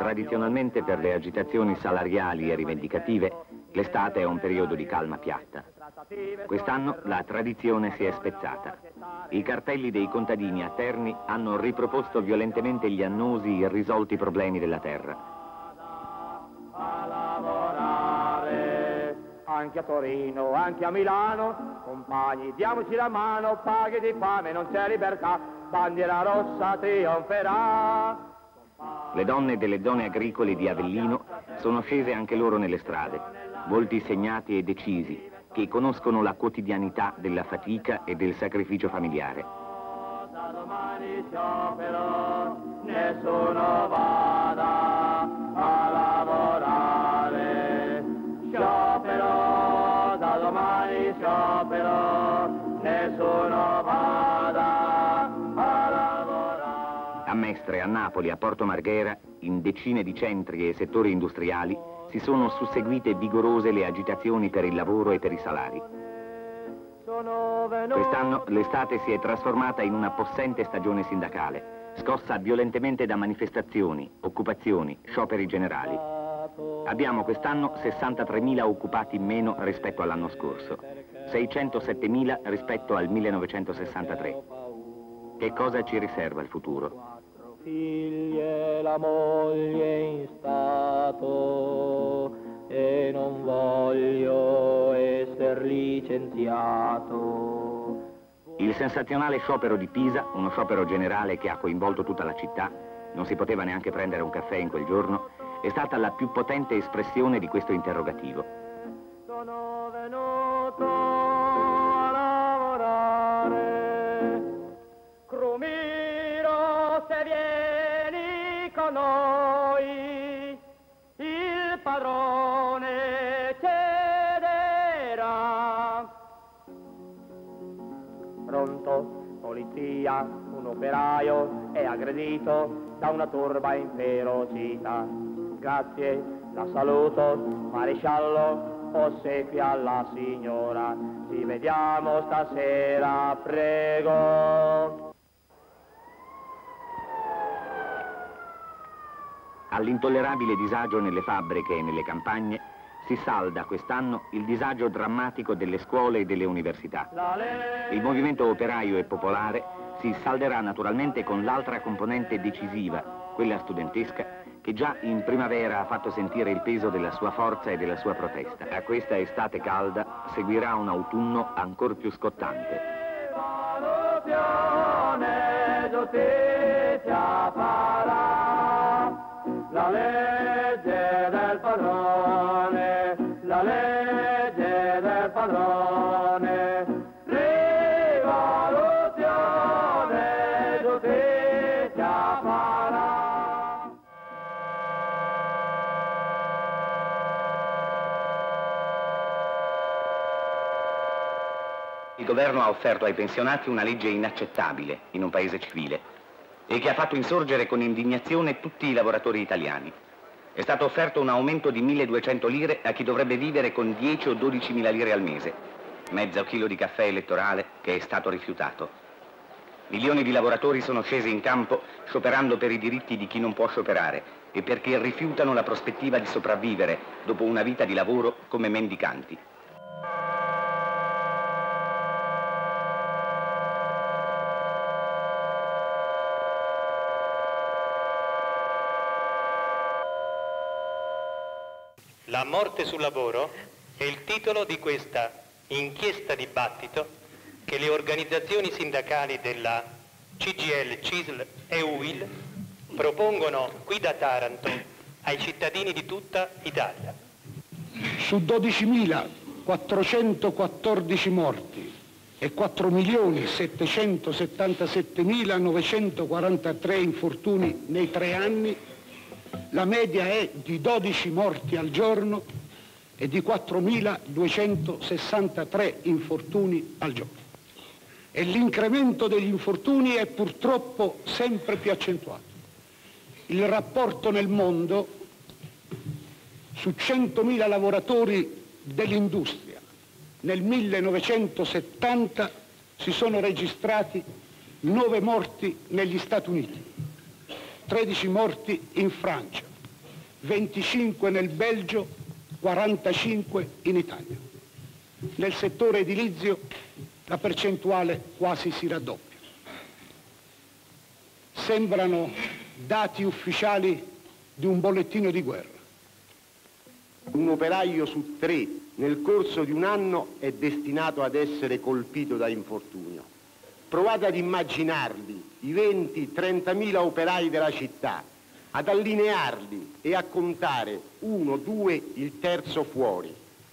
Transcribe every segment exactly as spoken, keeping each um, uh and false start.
Tradizionalmente per le agitazioni salariali e rivendicative, l'estate è un periodo di calma piatta. Quest'anno la tradizione si è spezzata. I cartelli dei contadini a Terni hanno riproposto violentemente gli annosi, irrisolti problemi della terra. A lavorare, anche a Torino, anche a Milano, compagni, diamoci la mano, paghi di fame, non c'è libertà, bandiera rossa trionferà. Le donne delle zone agricole di Avellino sono scese anche loro nelle strade, volti segnati e decisi, che conoscono la quotidianità della fatica e del sacrificio familiare. Da domani sciopero, nessuno vada a lavorare. Sciopero, da domani sciopero, nessuno vada a lavorare. A Mestre, a Napoli, a Porto Marghera, in decine di centri e settori industriali, si sono susseguite vigorose le agitazioni per il lavoro e per i salari. Quest'anno l'estate si è trasformata in una possente stagione sindacale, scossa violentemente da manifestazioni, occupazioni, scioperi generali. Abbiamo quest'anno sessantatremila occupati in meno rispetto all'anno scorso, seicentosettemila rispetto al millenovecentosessantatré. Che cosa ci riserva il futuro? Figli e la moglie in stato e non voglio essere licenziato. Il sensazionale sciopero di Pisa, uno sciopero generale che ha coinvolto tutta la città, non si poteva neanche prendere un caffè in quel giorno, è stata la più potente espressione di questo interrogativo. Sono venuto a lavorare, Crumiro, se vieni con noi, il padrone cederà. Pronto, polizia, un operaio è aggredito da una turba inferocita. Grazie, la saluto, maresciallo, ossequia alla signora. Ci vediamo stasera, prego. All'intollerabile disagio nelle fabbriche e nelle campagne si salda quest'anno il disagio drammatico delle scuole e delle università. Il movimento operaio e popolare si salderà naturalmente con l'altra componente decisiva, quella studentesca, che già in primavera ha fatto sentire il peso della sua forza e della sua protesta. A questa estate calda seguirà un autunno ancor più scottante. Giustizia farà la legge del padrone, la legge del padrone, rivoluzione, giustizia farà. Il governo ha offerto ai pensionati una legge inaccettabile in un paese civile e che ha fatto insorgere con indignazione tutti i lavoratori italiani. È stato offerto un aumento di milleduecento lire a chi dovrebbe vivere con dieci o dodicimila lire al mese, mezzo chilo di caffè elettorale che è stato rifiutato. Milioni di lavoratori sono scesi in campo scioperando per i diritti di chi non può scioperare e perché rifiutano la prospettiva di sopravvivere dopo una vita di lavoro come mendicanti. La morte sul lavoro è il titolo di questa inchiesta dibattito che le organizzazioni sindacali della C G I L, C I S L e U I L propongono qui da Taranto ai cittadini di tutta Italia. Su dodicimilaquattrocentoquattordici morti e quattro milioni settecentosettantasettemilanovecentoquarantatré infortuni nei tre anni, la media è di dodici morti al giorno e di quattromiladuecentosessantatré infortuni al giorno. E l'incremento degli infortuni è purtroppo sempre più accentuato. Il rapporto nel mondo su centomila lavoratori dell'industria nel millenovecentosettanta si sono registrati nove morti negli Stati Uniti, tredici morti in Francia, venticinque nel Belgio, quarantacinque in Italia. Nel settore edilizio la percentuale quasi si raddoppia. Sembrano dati ufficiali di un bollettino di guerra. Un operaio su tre nel corso di un anno è destinato ad essere colpito da infortunio. Provate ad immaginarli, i venti trentamila operai della città, ad allinearli e a contare uno, due, il terzo fuori.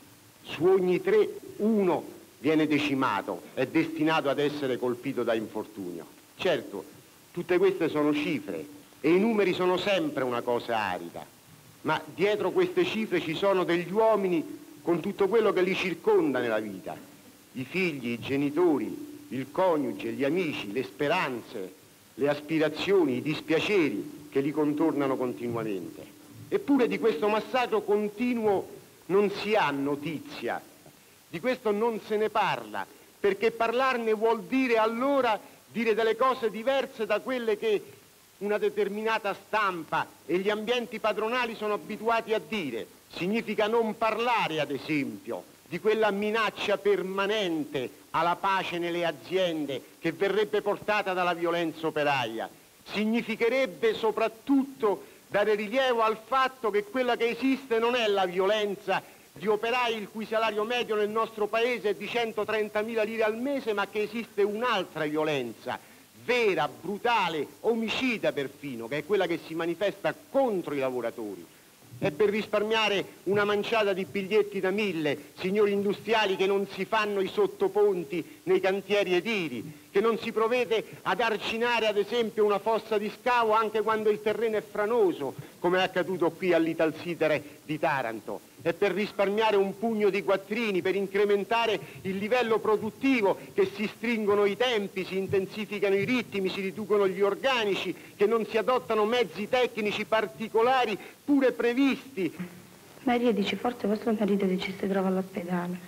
Su ogni tre, uno viene decimato, è destinato ad essere colpito da infortunio. Certo, tutte queste sono cifre e i numeri sono sempre una cosa arida, ma dietro queste cifre ci sono degli uomini con tutto quello che li circonda nella vita, i figli, i genitori, il coniuge, gli amici, le speranze, le aspirazioni, i dispiaceri che li contornano continuamente. Eppure di questo massacro continuo non si ha notizia, di questo non se ne parla, perché parlarne vuol dire allora dire delle cose diverse da quelle che una determinata stampa e gli ambienti padronali sono abituati a dire. Significa non parlare, ad esempio, di quella minaccia permanente alla pace nelle aziende che verrebbe portata dalla violenza operaia. Significherebbe soprattutto dare rilievo al fatto che quella che esiste non è la violenza di operai il cui salario medio nel nostro paese è di centotrentamila lire al mese, ma che esiste un'altra violenza, vera, brutale, omicida perfino, che è quella che si manifesta contro i lavoratori. E per risparmiare una manciata di biglietti da mille, signori industriali, che non si fanno i sottoponti nei cantieri edili, che non si provvede ad arginare ad esempio una fossa di scavo anche quando il terreno è franoso, come è accaduto qui all'Italsitere di Taranto, e per risparmiare un pugno di quattrini, per incrementare il livello produttivo, che si stringono i tempi, si intensificano i ritmi, si riducono gli organici, che non si adottano mezzi tecnici particolari pure previsti. Maria dice, forse vostro marito dice si trova all'ospedale.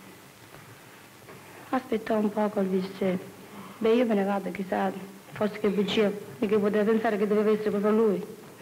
Aspettò un poco e disse, beh, io me ne vado, chissà, forse che bugia, mica poteva pensare che doveva essere proprio lui.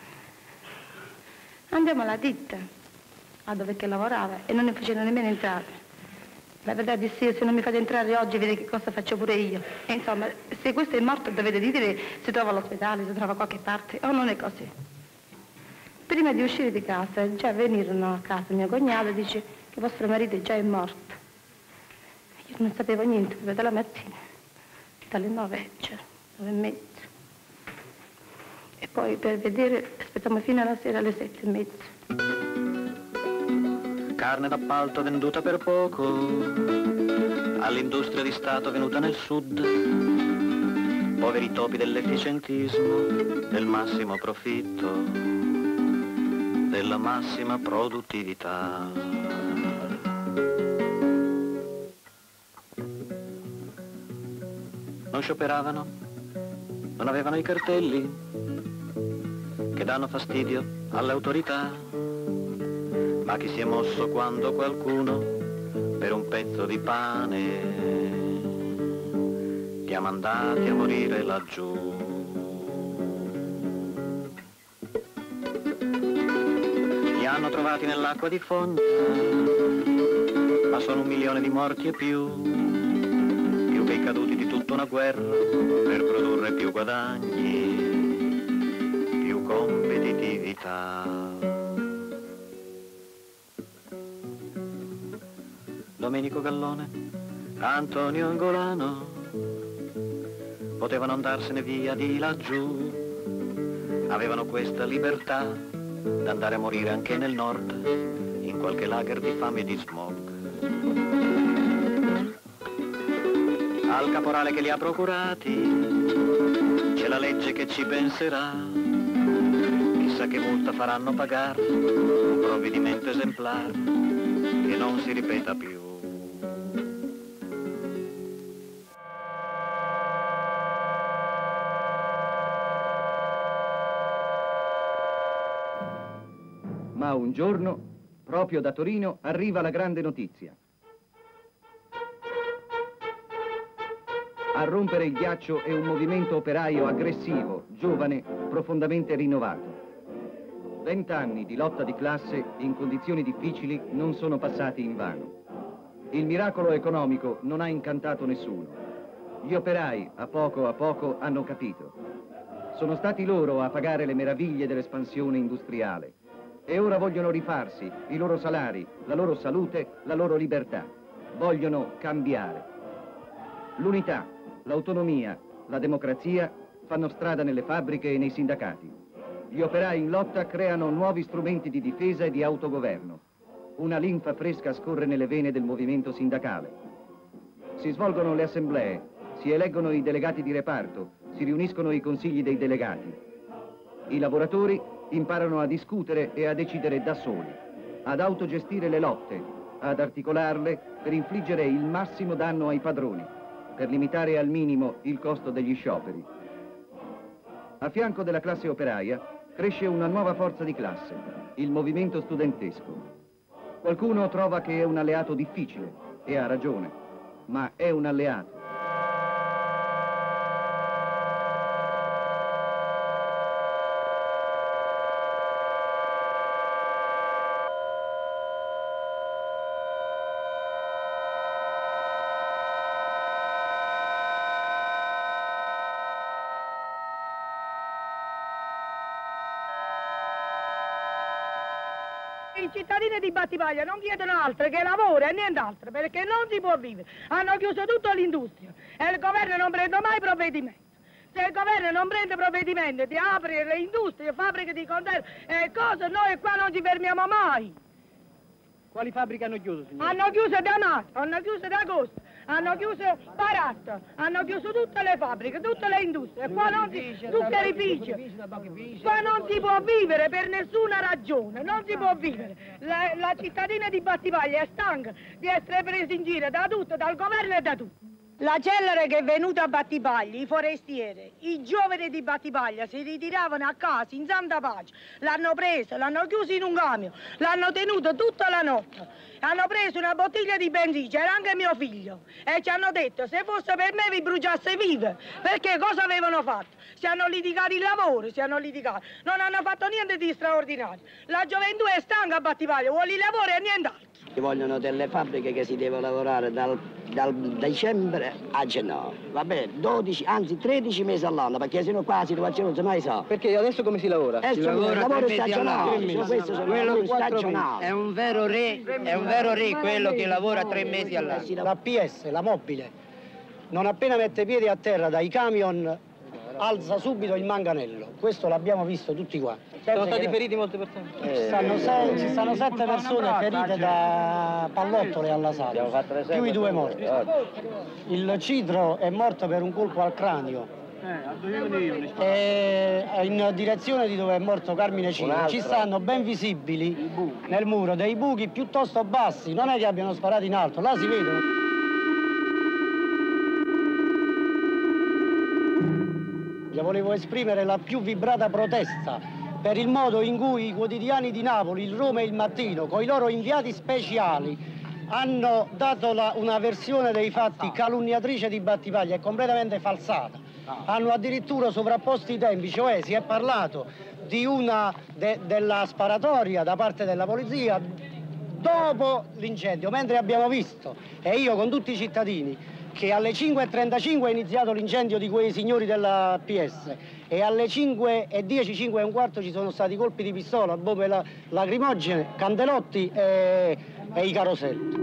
Andiamo alla ditta, a dove che lavorava, e non ne faceva nemmeno entrare. La verità dissi io, se non mi fate entrare oggi, vedete che cosa faccio pure io. E insomma, se questo è morto dovete dire si trova all'ospedale, si trova a qualche parte, o non è così. Prima di uscire di casa, già venirono a casa mio cognato e dice che vostro marito già è morto. Io non sapevo niente, proprio dalla mattina, dalle nove, cioè, nove e mezza. E poi per vedere, aspettiamo fino alla sera alle sette e mezza. Carne d'appalto venduta per poco all'industria di Stato venuta nel sud. Poveri topi dell'efficientismo, del massimo profitto, della massima produttività. Non scioperavano, non avevano i cartelli che danno fastidio alle autorità, ma chi si è mosso quando qualcuno per un pezzo di pane li ha mandati a morire laggiù. Li hanno trovati nell'acqua di fogna, ma sono un milione di morti e più, più che i caduti di tutta una guerra per produrre più guadagni, più competitività. Domenico Gallone, Antonio Angolano potevano andarsene via di laggiù, avevano questa libertà d'andare a morire anche nel nord, in qualche lager di fame e di smog. Al caporale che li ha procurati c'è la legge che ci penserà, chissà che multa faranno pagare, un provvedimento esemplare che non si ripeta più. Ma un giorno, proprio da Torino, arriva la grande notizia. A rompere il ghiaccio è un movimento operaio aggressivo, giovane, profondamente rinnovato. Vent'anni di lotta di classe in condizioni difficili non sono passati invano. Il miracolo economico non ha incantato nessuno. Gli operai, a poco a poco, hanno capito. Sono stati loro a pagare le meraviglie dell'espansione industriale. E ora vogliono rifarsi, i loro salari, la loro salute, la loro libertà. Vogliono cambiare. L'unità, l'autonomia, la democrazia fanno strada nelle fabbriche e nei sindacati. Gli operai in lotta creano nuovi strumenti di difesa e di autogoverno. Una linfa fresca scorre nelle vene del movimento sindacale. Si svolgono le assemblee, si eleggono i delegati di reparto, si riuniscono i consigli dei delegati. I lavoratori imparano a discutere e a decidere da soli, ad autogestire le lotte, ad articolarle per infliggere il massimo danno ai padroni, per limitare al minimo il costo degli scioperi. A fianco della classe operaia cresce una nuova forza di classe, il movimento studentesco. Qualcuno trova che è un alleato difficile, e ha ragione, ma è un alleato. I cittadini di Battipaglia non chiedono altro che lavoro e nient'altro, perché non si può vivere. Hanno chiuso tutta l'industria e il governo non prende mai provvedimento. Se il governo non prende provvedimento di aprire le industrie, fabbriche di conserve e cose, noi qua non ci fermiamo mai. Quali fabbriche hanno chiuso, signore? Hanno chiuso da marzo, hanno chiuso da agosto, hanno chiuso Baratto, hanno chiuso tutte le fabbriche, tutte le industrie, qua non si, tutte le edifici. Qua non si può vivere per nessuna ragione, non si può vivere. La, la cittadina di Battipaglia è stanca di essere presa in giro da tutto, dal governo e da tutto. La cellere che è venuta a Battipaglia, i forestieri, i giovani di Battipaglia si ritiravano a casa in santa pace, l'hanno preso, l'hanno chiuso in un camion, l'hanno tenuto tutta la notte, hanno preso una bottiglia di benzina, c'era anche mio figlio, e ci hanno detto se fosse per me vi bruciasse vive, perché cosa avevano fatto? Si hanno litigato il lavoro, si hanno litigato, non hanno fatto niente di straordinario. La gioventù è stanca a Battipaglia, vuole il lavoro e nient'altro. Vogliono delle fabbriche che si deve lavorare dal, dal dicembre a gennaio, vabbè, dodici, anzi tredici mesi all'anno, perché sennò qua la situazione non si mai sa. Perché adesso come si lavora? Eh, si so, lavora il lavoro è tre mesi stagionale, all'anno. questo sono Quello lavori quattro stagionali. mesi. È un vero re, è un vero re quello che lavora tre mesi all'anno. La P S, la mobile, non appena mette piedi a terra dai camion alza subito il manganello, questo l'abbiamo visto tutti qua. Sono stati feriti molte persone? Eh, ci, stanno sei, ci stanno sette persone ferite da pallottole alla sala, più i due morti. Il Cidro è morto per un colpo al cranio. E in direzione di dove è morto Carmine Cino ci stanno ben visibili nel muro dei buchi piuttosto bassi, non è che abbiano sparato in alto, là si vedono. Volevo esprimere la più vibrata protesta per il modo in cui i quotidiani di Napoli, il Roma e il Mattino, con i loro inviati speciali, hanno dato la, una versione dei fatti calunniatrice di Battipaglia e completamente falsata. Hanno addirittura sovrapposto i tempi, cioè si è parlato di una de, della sparatoria da parte della polizia dopo l'incendio, mentre abbiamo visto, e io con tutti i cittadini, che alle cinque e trentacinque è iniziato l'incendio di quei signori della P S e alle cinque e dieci, cinque e un quarto ci sono stati colpi di pistola, bombe la, lacrimogene, candelotti e, e i caroselli.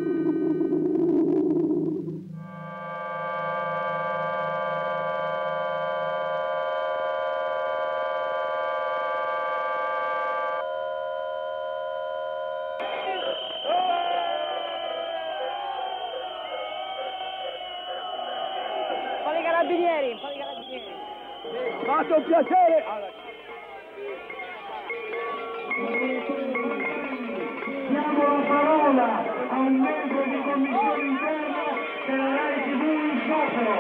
Carabinieri, fai i carabinieri. Faccio un piacere. Diamo la parola a un membro di commissione interna della Rai tivù in sciopero.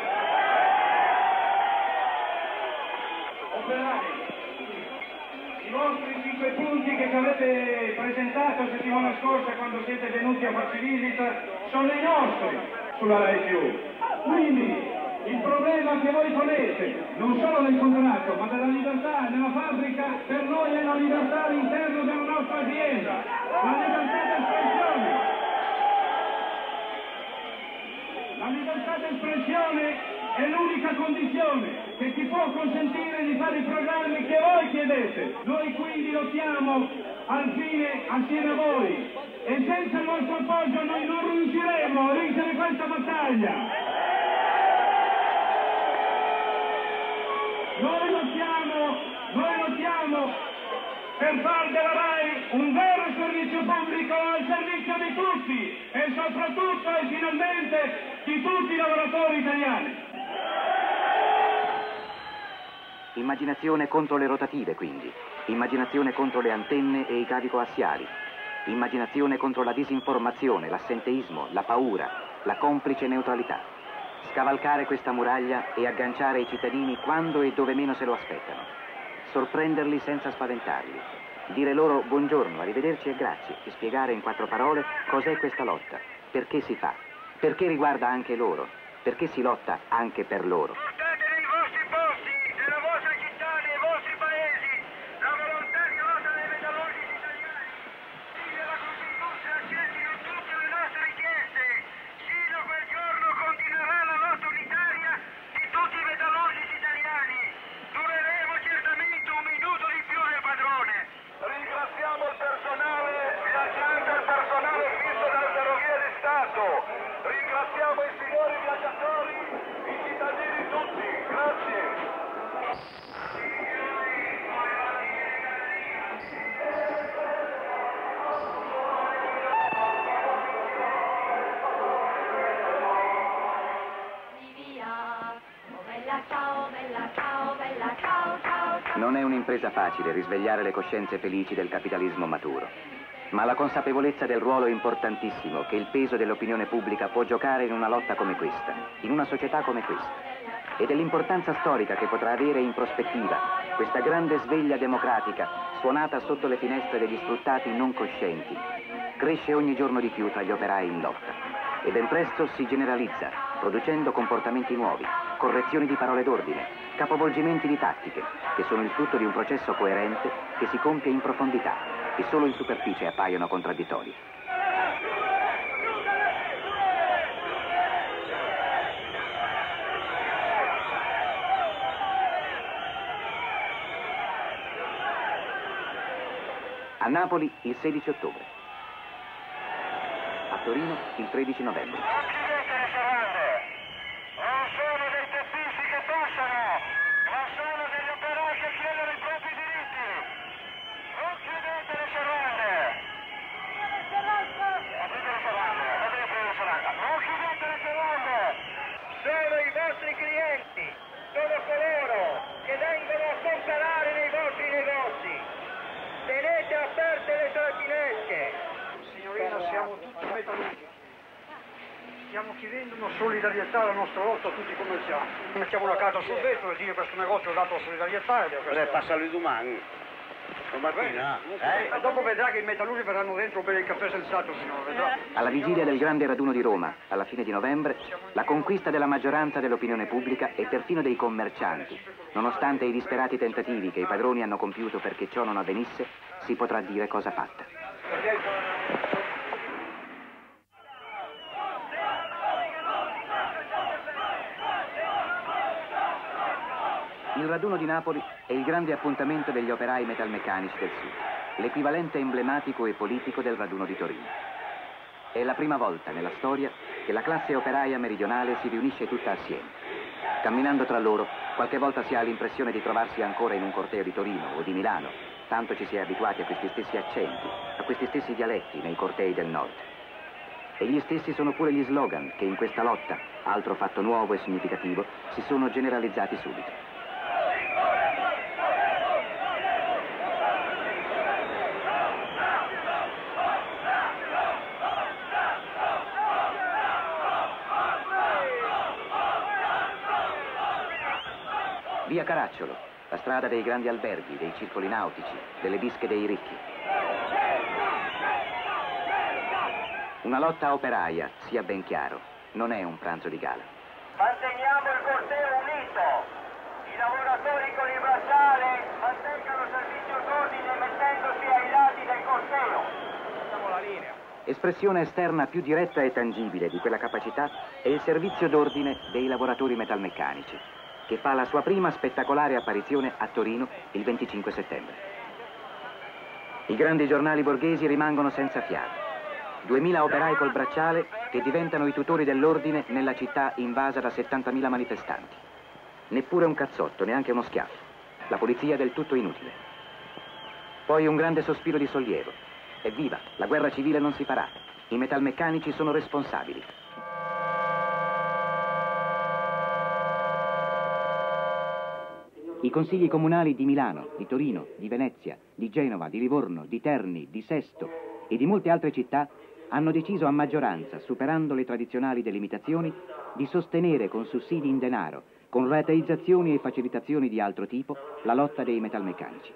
Operai, i vostri cinque punti che ci avete presentato settimana scorsa quando siete venuti a farci visita sono i nostri sulla Rai tivù. Quindi il problema che voi ponete, non solo del contratto, ma della libertà nella fabbrica, per noi è la libertà all'interno della nostra azienda, la libertà d'espressione. La libertà d'espressione è l'unica condizione che ci può consentire di fare i programmi che voi chiedete. Noi quindi lottiamo al fine assieme a voi e senza il vostro appoggio noi non riusciremo a vincere questa battaglia. Noi lottiamo, noi lottiamo per far della RAI un vero servizio pubblico al servizio di tutti e soprattutto e finalmente di tutti i lavoratori italiani. Immaginazione contro le rotative, quindi. Immaginazione contro le antenne e i cavi coassiali. Immaginazione contro la disinformazione, l'assenteismo, la paura, la complice neutralità. Scavalcare questa muraglia e agganciare i cittadini quando e dove meno se lo aspettano. Sorprenderli senza spaventarli. Dire loro buongiorno, arrivederci e grazie. E spiegare in quattro parole cos'è questa lotta, perché si fa, perché riguarda anche loro, perché si lotta anche per loro. Non è un'impresa facile risvegliare le coscienze felici del capitalismo maturo, ma la consapevolezza del ruolo importantissimo che il peso dell'opinione pubblica può giocare in una lotta come questa, in una società come questa, e dell'importanza storica che potrà avere in prospettiva questa grande sveglia democratica suonata sotto le finestre degli sfruttati non coscienti, cresce ogni giorno di più tra gli operai in lotta e ben presto si generalizza, producendo comportamenti nuovi, correzioni di parole d'ordine, capovolgimenti di tattiche, che sono il frutto di un processo coerente che si compie in profondità e solo in superficie appaiono contraddittori. A Napoli il sedici ottobre. A Torino il tredici novembre. Stiamo chiedendo una solidarietà alla nostra lotta a tutti i commercianti. Mettiamo una carta sul vetro e dire questo negozio ha dato la solidarietà. Vorrei passarli domani, stamattina. Eh? E dopo vedrà che i metallurgi verranno dentro per il caffè sensato, signore, vedrà. Alla vigilia del grande raduno di Roma, alla fine di novembre, la conquista della maggioranza dell'opinione pubblica e perfino dei commercianti, nonostante i disperati tentativi che i padroni hanno compiuto perché ciò non avvenisse, si potrà dire cosa fatta. Il raduno di Napoli è il grande appuntamento degli operai metalmeccanici del Sud, l'equivalente emblematico e politico del raduno di Torino. È la prima volta nella storia che la classe operaia meridionale si riunisce tutta assieme. Camminando tra loro, qualche volta si ha l'impressione di trovarsi ancora in un corteo di Torino o di Milano, tanto ci si è abituati a questi stessi accenti, a questi stessi dialetti nei cortei del Nord. E gli stessi sono pure gli slogan che in questa lotta, altro fatto nuovo e significativo, si sono generalizzati subito. Via Caracciolo, la strada dei grandi alberghi, dei circoli nautici, delle bische dei ricchi. Una lotta operaia, sia ben chiaro, non è un pranzo di gala. Manteniamo il corteo unito. I lavoratori con il bracciale mantengano servizio d'ordine mettendosi ai lati del corteo. Facciamo la linea. Espressione esterna più diretta e tangibile di quella capacità è il servizio d'ordine dei lavoratori metalmeccanici, che fa la sua prima spettacolare apparizione a Torino il venticinque settembre. I grandi giornali borghesi rimangono senza fiato. duemila operai col bracciale che diventano i tutori dell'ordine nella città invasa da settantamila manifestanti. Neppure un cazzotto, neanche uno schiaffo. La polizia è del tutto inutile. Poi un grande sospiro di sollievo. Evviva, la guerra civile non si farà. I metalmeccanici sono responsabili. I consigli comunali di Milano, di Torino, di Venezia, di Genova, di Livorno, di Terni, di Sesto e di molte altre città hanno deciso a maggioranza, superando le tradizionali delimitazioni, di sostenere con sussidi in denaro, con rateizzazioni e facilitazioni di altro tipo, la lotta dei metalmeccanici.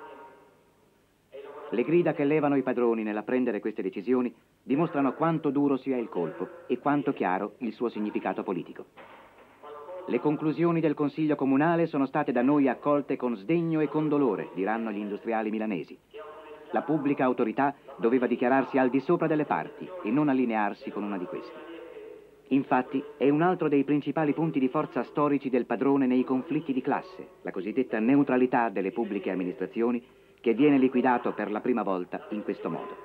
Le grida che levano i padroni nell'apprendere queste decisioni dimostrano quanto duro sia il colpo e quanto chiaro il suo significato politico. Le conclusioni del Consiglio Comunale sono state da noi accolte con sdegno e con dolore, diranno gli industriali milanesi. La pubblica autorità doveva dichiararsi al di sopra delle parti e non allinearsi con una di queste. Infatti, è un altro dei principali punti di forza storici del padrone nei conflitti di classe, la cosiddetta neutralità delle pubbliche amministrazioni, che viene liquidato per la prima volta in questo modo.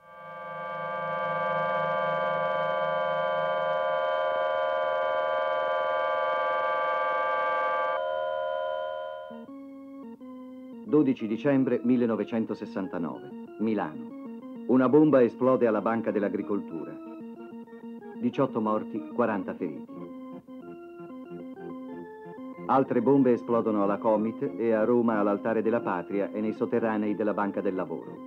dodici dicembre millenovecentosessantanove, Milano. Una bomba esplode alla Banca dell'Agricoltura. diciotto morti, quaranta feriti. Altre bombe esplodono alla Comit e a Roma all'Altare della Patria e nei sotterranei della Banca del Lavoro.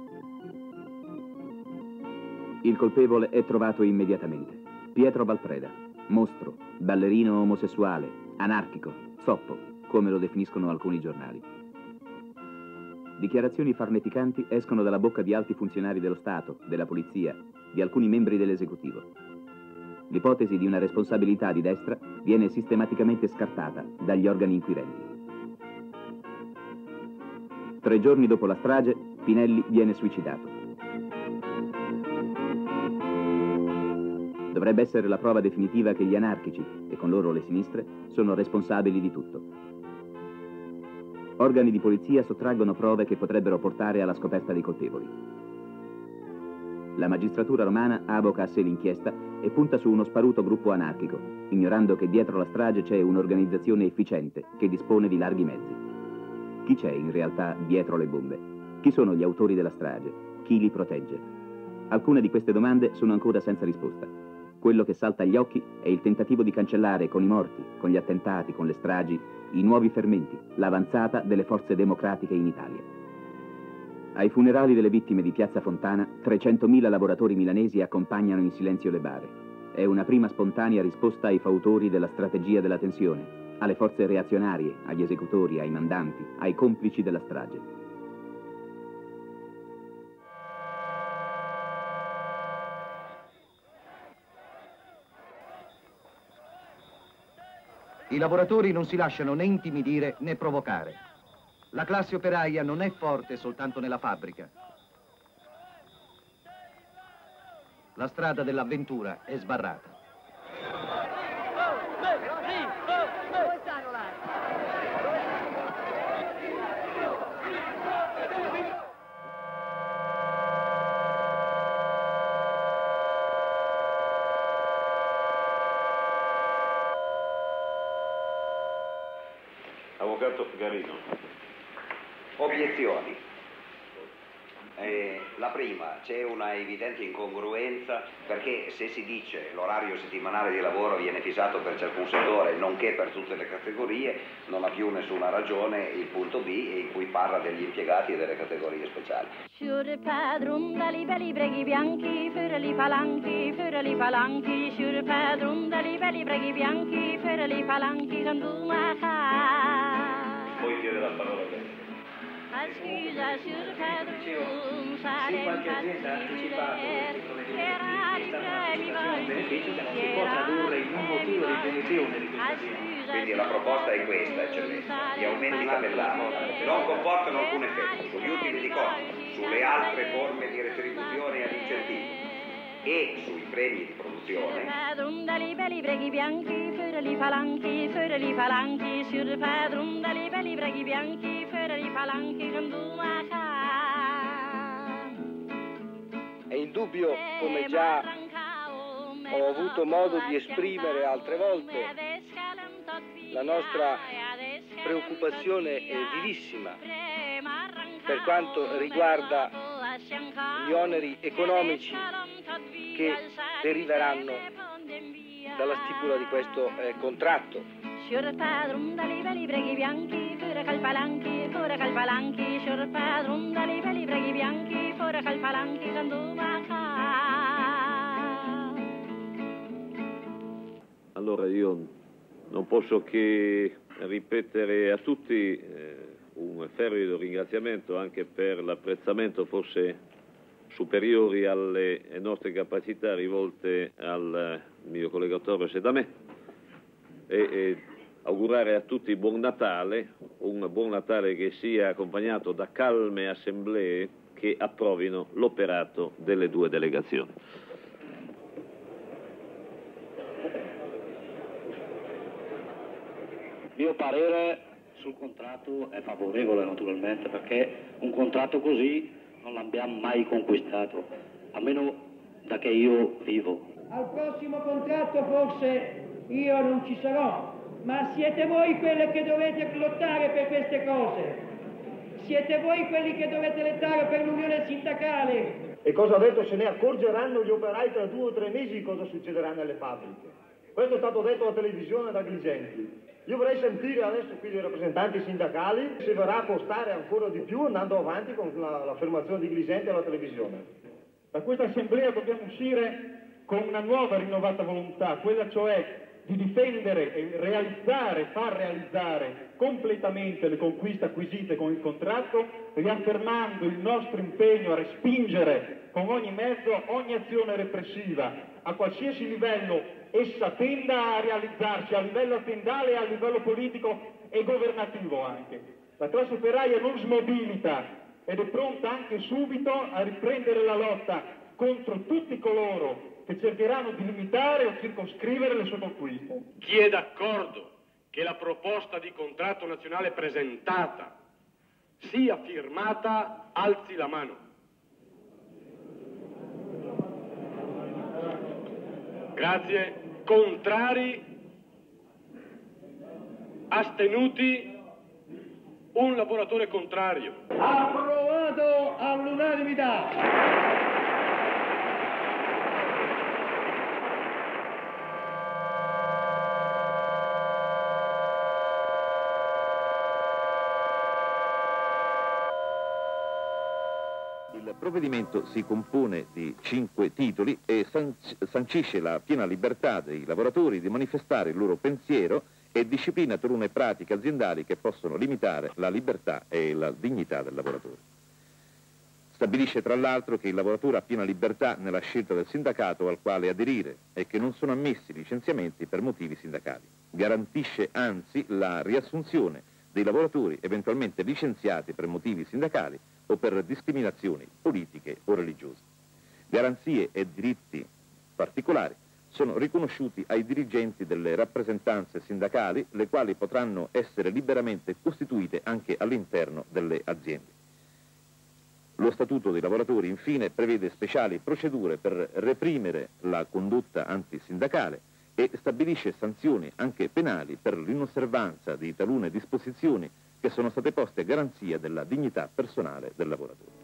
Il colpevole è trovato immediatamente. Pietro Valpreda, mostro, ballerino omosessuale, anarchico, zoppo, come lo definiscono alcuni giornali. Dichiarazioni farneticanti escono dalla bocca di alti funzionari dello Stato, della polizia, di alcuni membri dell'esecutivo. L'ipotesi di una responsabilità di destra viene sistematicamente scartata dagli organi inquirenti. Tre giorni dopo la strage, Pinelli viene suicidato. Dovrebbe essere la prova definitiva che gli anarchici, e con loro le sinistre, sono responsabili di tutto. Organi di polizia sottraggono prove che potrebbero portare alla scoperta dei colpevoli. La magistratura romana avoca a sé l'inchiesta e punta su uno sparuto gruppo anarchico, ignorando che dietro la strage c'è un'organizzazione efficiente che dispone di larghi mezzi. Chi c'è in realtà dietro le bombe? Chi sono gli autori della strage? Chi li protegge? Alcune di queste domande sono ancora senza risposta. Quello che salta agli occhi è il tentativo di cancellare con i morti, con gli attentati, con le stragi, i nuovi fermenti, l'avanzata delle forze democratiche in Italia. Ai funerali delle vittime di Piazza Fontana, trecentomila lavoratori milanesi accompagnano in silenzio le bare. È una prima spontanea risposta ai fautori della strategia della tensione, alle forze reazionarie, agli esecutori, ai mandanti, ai complici della strage. I lavoratori non si lasciano né intimidire né provocare. La classe operaia non è forte soltanto nella fabbrica. La strada dell'avventura è sbarrata. Avvocato Figarino. Obiezioni. Eh, la prima, c'è una evidente incongruenza perché se si dice l'orario settimanale di lavoro viene fissato per ciascun settore nonché per tutte le categorie, non ha più nessuna ragione il punto B in cui parla degli impiegati e delle categorie speciali. Sciure padron dali belli breghi bianchi, ferli palanchi, ferli palanchi, sciure padron dali belli breghi bianchi, ferli palanchi, canduma ca. Poi chiede la parola a lei. Scusa, sciure padron, sale in cattiveria, era di premi benefica si può tradurre in un motivo di punizione di questa azienda. Quindi la proposta è questa, eccellenza. Gli aumenti tabellati non comportano alcun effetto sugli utili di costo, sulle altre forme di retribuzione ad incentivi e sui premi di produzione. Padron dali belli breghi bianchi, fuori li palanchi, fuori li palanchi, sur padron dali belli breghi bianchi, fuori li palanchi, È indubbio, come già ho avuto modo di esprimere altre volte, la nostra preoccupazione è vivissima per quanto riguarda gli oneri economici che deriveranno dalla stipula di questo eh, contratto. Sur padron dali belli breghi bianchi, fuori calpalanchi, fuori calpalanchi, sur padron dali belli breghi bianchi, fuori calpalanchi, Allora io non posso che ripetere a tutti eh, un fervido ringraziamento anche per l'apprezzamento forse superiori alle nostre capacità rivolte al mio collega Torres e da me e, e augurare a tutti buon Natale, un buon Natale che sia accompagnato da calme assemblee che approvino l'operato delle due delegazioni. Il mio parere sul contratto è favorevole naturalmente, perché un contratto così non l'abbiamo mai conquistato, almeno da che io vivo. Al prossimo contratto forse io non ci sarò, ma siete voi quelli che dovete lottare per queste cose. Siete voi quelli che dovete lottare per l'unione sindacale. E cosa ha detto? Se ne accorgeranno gli operai tra due o tre mesi cosa succederà nelle fabbriche. Questo è stato detto alla televisione da Agrigenti. Io vorrei sentire adesso qui i rappresentanti sindacali se verrà a costare ancora di più andando avanti con l'affermazione di Agrigenti alla televisione. Da questa assemblea dobbiamo uscire con una nuova rinnovata volontà, quella cioè di difendere e realizzare, far realizzare completamente le conquiste acquisite con il contratto, riaffermando il nostro impegno a respingere con ogni mezzo ogni azione repressiva, a qualsiasi livello essa tenda a realizzarsi, a livello aziendale e a livello politico e governativo anche. La classe operaia non smobilita ed è pronta anche subito a riprendere la lotta contro tutti coloro che cercheranno di limitare o circoscrivere le sue conquiste. Chi è d'accordo che la proposta di contratto nazionale presentata sia firmata, alzi la mano. Grazie. Contrari? Astenuti? Un lavoratore contrario. Approvato all'unanimità. Il provvedimento si compone di cinque titoli e sancisce la piena libertà dei lavoratori di manifestare il loro pensiero e disciplina talune pratiche aziendali che possono limitare la libertà e la dignità del lavoratore. Stabilisce tra l'altro che il lavoratore ha piena libertà nella scelta del sindacato al quale aderire e che non sono ammessi licenziamenti per motivi sindacali. Garantisce anzi la riassunzione dei lavoratori eventualmente licenziati per motivi sindacali o per discriminazioni politiche o religiose. Garanzie e diritti particolari sono riconosciuti ai dirigenti delle rappresentanze sindacali, le quali potranno essere liberamente costituite anche all'interno delle aziende. Lo Statuto dei lavoratori, infine, prevede speciali procedure per reprimere la condotta antisindacale e stabilisce sanzioni anche penali per l'inosservanza di talune disposizioni che sono state poste a garanzia della dignità personale del lavoratore.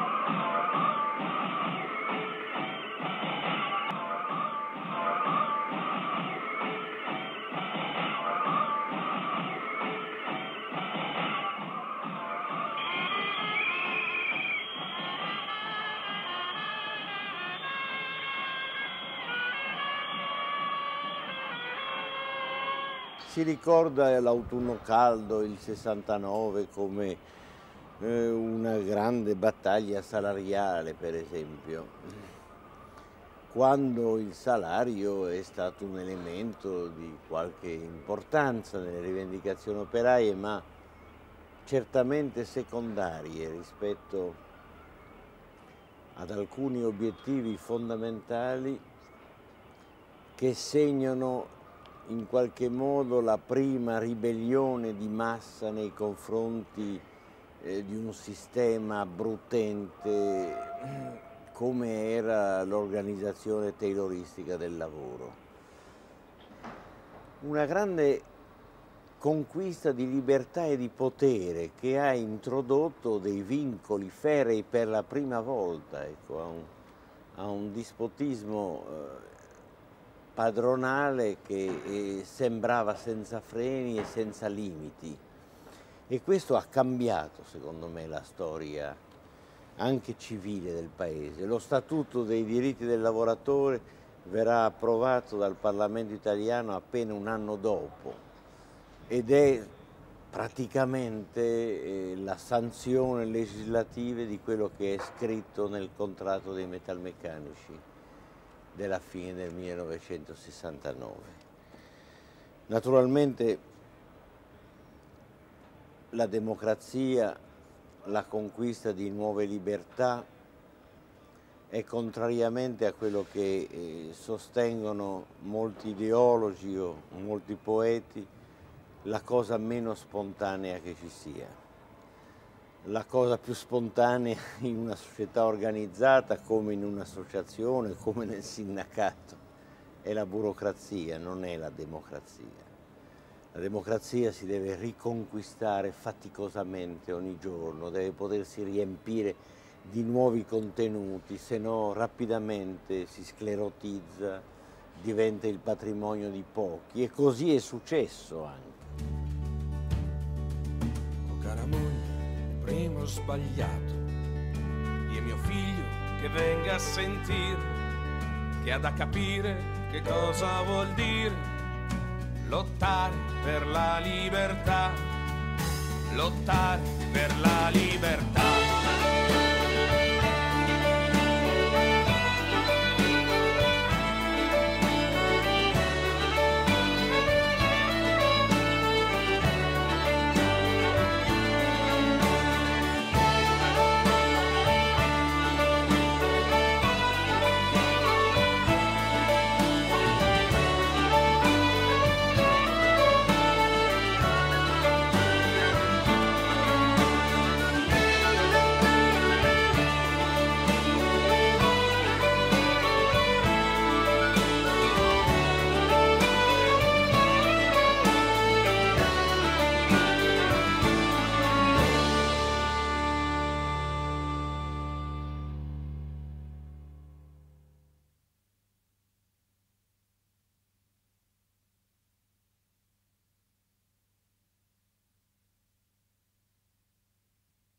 Si ricorda l'autunno caldo, il sessantanove, come eh, una grande battaglia salariale, per esempio. quando il salario è stato un elemento di qualche importanza nelle rivendicazioni operaie, ma certamente secondarie rispetto ad alcuni obiettivi fondamentali che segnano in qualche modo la prima ribellione di massa nei confronti eh, di un sistema abbrutente come era l'organizzazione tayloristica del lavoro. Una grande conquista di libertà e di potere che ha introdotto dei vincoli ferrei per la prima volta, ecco, a, un, a un dispotismo eh, padronale che eh, sembrava senza freni e senza limiti. E questo ha cambiato, secondo me, la storia anche civile del Paese. Lo Statuto dei diritti del lavoratore verrà approvato dal Parlamento italiano appena un anno dopo ed è praticamente eh, la sanzione legislativa di quello che è scritto nel contratto dei metalmeccanici della fine del millenovecentosessantanove. Naturalmente la democrazia, la conquista di nuove libertà è, contrariamente a quello che eh, sostengono molti ideologi o molti poeti, la cosa meno spontanea che ci sia. La cosa più spontanea in una società organizzata, come in un'associazione, come nel sindacato, è la burocrazia, non è la democrazia. La democrazia si deve riconquistare faticosamente ogni giorno, deve potersi riempire di nuovi contenuti, se no rapidamente si sclerotizza, diventa il patrimonio di pochi, e così è successo anche. Oh cara moglie, prima ho sbagliato, io e mio figlio che venga a sentire, che ha da capire che cosa vuol dire lottare per la libertà, lottare per la libertà.